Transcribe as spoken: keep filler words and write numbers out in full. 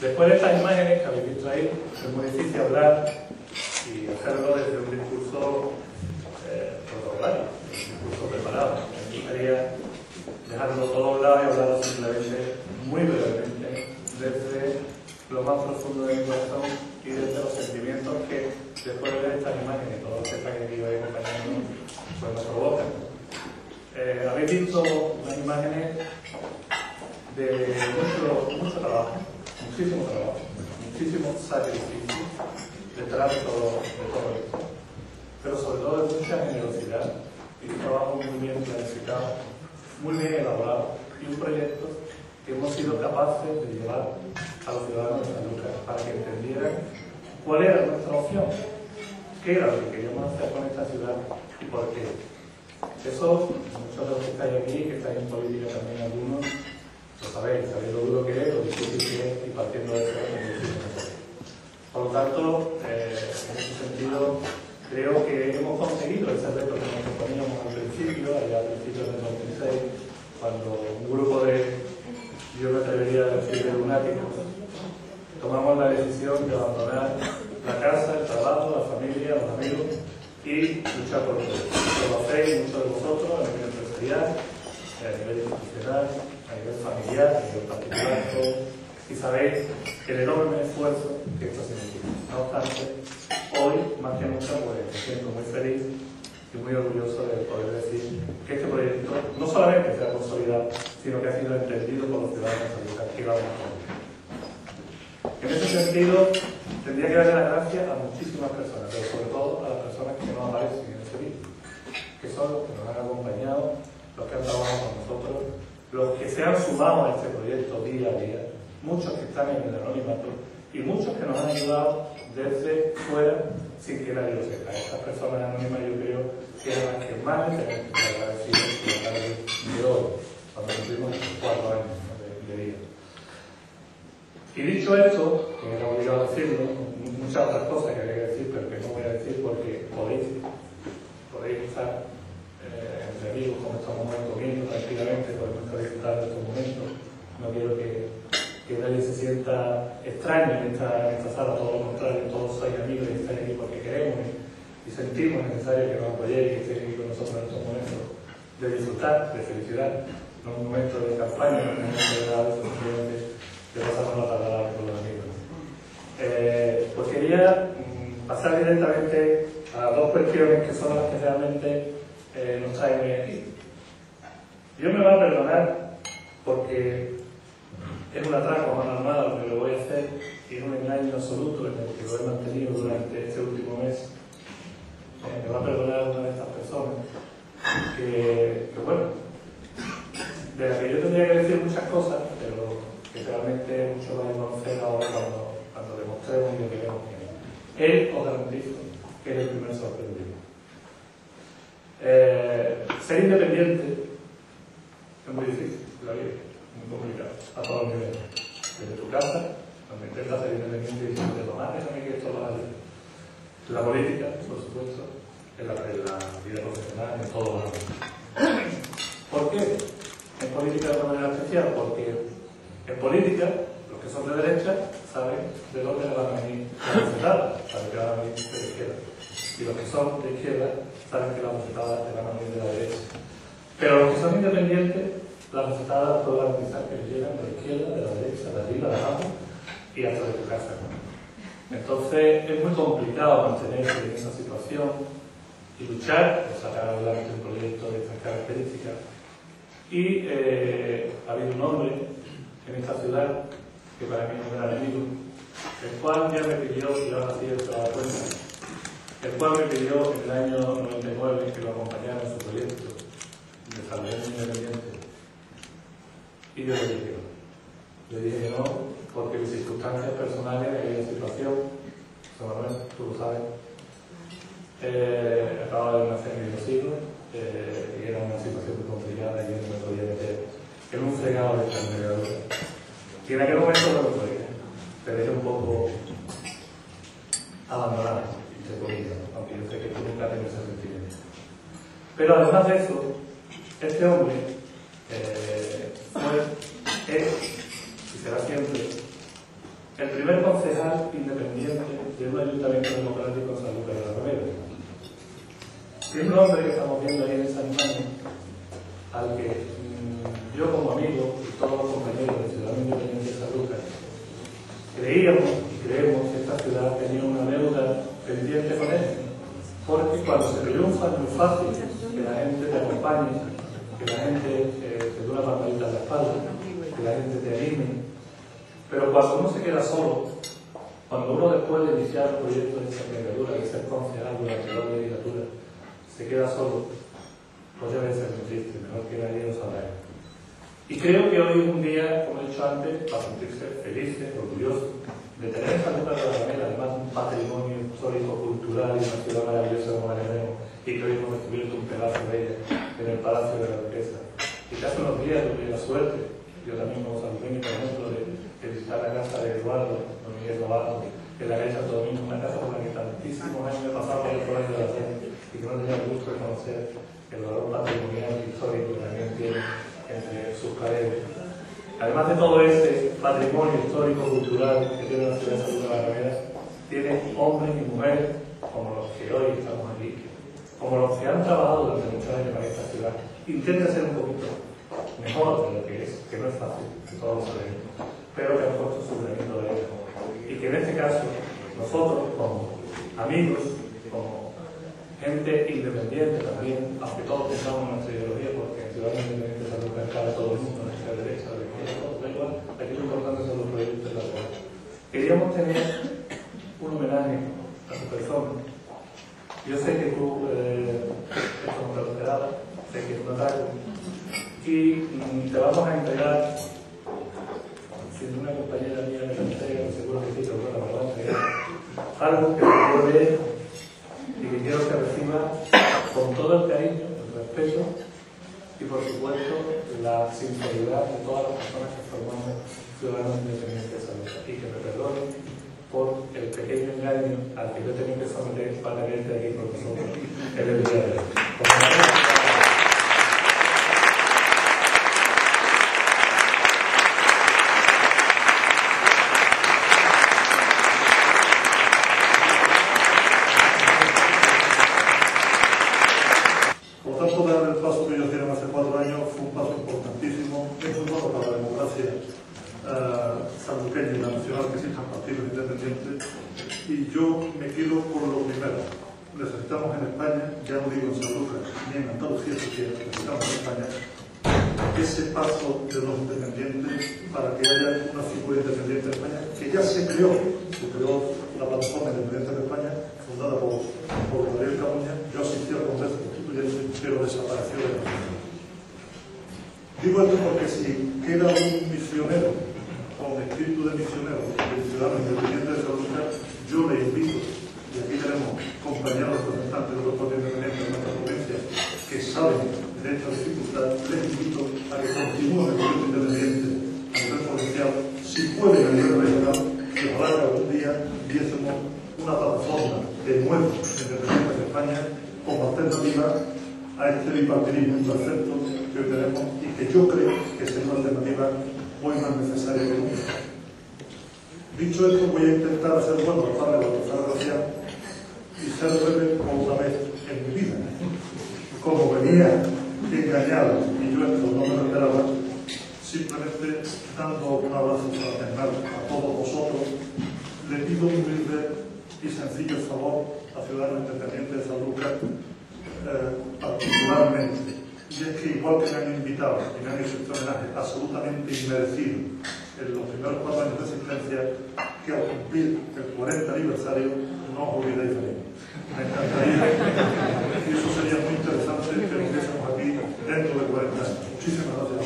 Después de estas imágenes que habéis visto ahí, es muy difícil hablar y hacerlo desde un discurso eh, protocolario, un discurso preparado. Me gustaría dejarlo todo a un lado y hablarlo simplemente, muy brevemente, desde lo más profundo de mi corazón y desde los sentimientos que, después de ver estas imágenes y todos los detalles que iba acompañando, pues nos provocan. Eh, habéis visto unas imágenes de mucho, mucho trabajo, muchísimo trabajo, muchísimo sacrificio detrás de todo, de todo esto, pero sobre todo de mucha generosidad y un trabajo muy bien planificado, muy bien elaborado y un proyecto que hemos sido capaces de llevar a los ciudadanos de San Lucas para que entendieran cuál era nuestra opción, qué era lo que queríamos hacer con esta ciudad y por qué. Eso, muchos de los que estáis aquí, que estáis en política también algunos, lo sabéis, sabéis lo duro que es, lo difícil que es y partiendo de eso es muy difícil. Por lo tanto, eh, en ese sentido, creo que hemos conseguido ese reto que nos proponíamos al principio, allá al principio del dos mil seis, cuando un grupo de, yo me atrevería a decir, de lunáticos, tomamos la decisión de abandonar la casa, el trabajo, la familia, los amigos y luchar por todo. Lo hacéis muchos de vosotros a nivel empresarial, a nivel institucional, a nivel familiar, a nivel particular, todo, y sabéis el enorme esfuerzo que esto significa. No obstante, hoy, más que nunca, pues me siento muy feliz y muy orgulloso de poder decir que este proyecto no solamente se ha consolidado, sino que ha sido entendido por los ciudadanos de San Lucas, que lo vamos a ver. En ese sentido, tendría que darle las gracias a muchísimas personas, pero sobre todo a las personas que no aparecen en este vídeo, que son los que nos han acompañado, los que han trabajado con nosotros, los que se han sumado a este proyecto día a día, muchos que están en el anonimato y muchos que nos han ayudado desde fuera sin que nadie lo sepa. Estas personas anónimas yo creo que eran las que más les tenemos que estar agradecidos por la tarde de hoy, cuando cumplimos estos cuatro años de, de vida. Y dicho esto, que era obligado a decirlo, muchas otras cosas que había que decir, pero que no voy a decir porque podéis, podéis estar eh, entre amigos, como estamos comiendo tranquilamente, podemos estar disfrutando de estos momentos. No quiero que, que nadie se sienta extraño en esta, en esta sala, todo lo contrario, todos sois amigos y estáis aquí porque queremos y, y sentimos necesario que nos apoyéis y que estéis aquí con nosotros en estos momentos de disfrutar, de felicidad, no un momento de campaña, no un momento de nada, simplemente de pasar una tarde con los amigos. Eh, pues quería mm, pasar directamente a dos cuestiones que son las que realmente eh, nos traen hoy aquí. Dios me va a perdonar porque es un atraco a mano armada lo que lo voy a hacer y es un engaño absoluto en el que lo he mantenido durante este último mes. Eh, me va a perdonar una de estas personas que, que bueno, de la que yo tendría que decir muchas cosas, pero que realmente muchos van a conocer ahora cuando, cuando demostremos y lo que vemos que es. Él os garantizo que es el primer sorprendido. Eh, ser independiente es muy difícil, la vida, muy complicado, a todos los niveles. Desde tu casa, donde intentas ser independiente y dices, tomar, déjame que esto lo haga. La política, por supuesto, en la, en la vida profesional, en todos los ámbitos. ¿Por qué? En política de una manera especial, porque en política, los que son de derecha saben de dónde le van a venir las bofetadas, saben que van a venir de la izquierda. Y los que son de izquierda saben que las bofetadas le van a venir de la derecha. Pero los que son independientes, las bofetadas puedo garantizar que les llegan de la izquierda, de la derecha, de arriba, de abajo y hasta de tu casa. Entonces es muy complicado mantenerse en esa situación y luchar por sacar adelante un proyecto de estas características. Y eh, ha habido un hombre en esta ciudad, que para mí es un gran amigo, el cual ya me pidió, y ahora sí se da cuenta, el cual me pidió en el año noventa y nueve que lo acompañara en su proyecto de Salvación Independiente. Y yo le dije que no. Le dije que no, porque mis circunstancias personales de aquella situación, Manuel, tú lo sabes, eh, acababa de nacer mi dos hijos, eh, y era una situación muy complicada y yo no me podía meter en un fregado de envergadura. Y en aquel momento no lo podía. Te dejé un poco abandonado, entre comillas, aunque yo sé que tú nunca tienes ese sentimiento. Pero además de eso, este hombre eh, fue, es y será siempre independiente de un ayuntamiento democrático en Sanlúcar de Barrameda. Es un hombre que estamos viendo ahí en esa imagen, al que mmm, yo como amigo y todos los compañeros de Ciudadanos Independientes de Sanlúcar creíamos y creemos que esta ciudad tenía una deuda pendiente con él, porque cuando se triunfa es muy fácil que la gente te acompañe, que la gente eh, te dé una palmadita en la espalda, que la gente te anime, pero cuando uno se queda solo, cuando uno después de iniciar el proyecto de esa candidatura, de ser concejal durante la legislatura, se queda solo, pues debe ser muy triste, mejor que nadie lo sabrá. Y creo que hoy es un día, como he dicho antes, para sentirse felices, orgullosos de tener esta Sanlúcar de Barrameda, además un patrimonio histórico, cultural y una ciudad maravillosa como la tenemos, y que hoy hemos descubierto un pedazo de ella en el Palacio de la Duquesa. Y que hace unos días tuve la suerte, yo también como sanluqueño, por ejemplo, de, de visitar la casa de Eduardo, don Miguel Lobato, en la calle Santo Domingo, una casa por la que tantísimos años he pasado por el colegio de la gente y que no tenía el gusto de conocer el valor patrimonial y histórico que también tiene entre sus paredes. Además de todo ese patrimonio histórico cultural que tiene la ciudad de Sanlúcar de Barrameda, tiene hombres y mujeres como los que hoy estamos aquí, como los que han trabajado durante muchos años para esta ciudad. Intenta ser un poquito mejor de lo que es, que no es fácil, que todos lo sabemos, pero que han puesto su granito de arena. Y que en este caso, nosotros como amigos, como gente independiente también, aunque todos pensamos en nuestra ideología, porque en Ciudadanos Independientes de Sanlúcar cabe todo el mundo, no es de derecha, de izquierda, todo da igual, aquí lo importante son los proyectos de la ciudad. Queríamos tener un homenaje a su persona. Yo sé que tú eh, eres un recuperado, sé que es un ataque, y mm, te vamos a entregar, si una compañera mía me lo entrega, seguro que sí, pero bueno, me va a entregar algo que recuerde y que quiero que reciba con todo el cariño, el respeto y por supuesto la sinceridad de todas las personas que formamos Ciudadanos Independientes de Sanlúcar, y que me perdonen por el pequeño engaño al que yo he tenido que someter para tenerte aquí con nosotros en el día de hoy. Y yo me quedo con lo primero. Necesitamos en España, ya no digo en Sanlúcar, ni en Andalucía siquiera, necesitamos en España ese paso de los independientes para que haya una figura independiente en España, que ya se creó, se creó la plataforma independiente de España, fundada por, por Gabriel Camuña. Yo asistí al Congreso Constituyente, pero desapareció de la ciudad. Digo esto porque si queda un misionero con espíritu de misionero, de ciudadano independiente de Sanlúcar, yo le invito, y aquí tenemos compañeros representantes de los propios independientes de nuestra provincia que saben de esta dificultad, les invito a que continúen el proyecto independiente a nivel provincial, si pueden a nivel regional, que ojalá que algún día viésemos una plataforma de nuevo independientes de España como alternativa a este bipartidismo imperfecto que hoy tenemos y que yo creo que es una alternativa muy más necesaria que nunca. Dicho esto, voy a intentar hacer bueno al padre de la tercera gracia y ser breve otra vez en mi vida. Como venía engañado y yo esto no me lo esperaba, simplemente dando un abrazo fraternal a todos vosotros, le pido un humilde y sencillo favor a Ciudadanos Independientes de Sanlúcar, eh, particularmente. Y es que igual que me han invitado y me han hecho este homenaje absolutamente inmerecido en los primeros cuatro años de existencia, que al cumplir el cuarenta aniversario no os olvidéis de mí. Me encantaría, y eso sería muy interesante que lo viésemos aquí dentro de cuarenta años. Muchísimas gracias.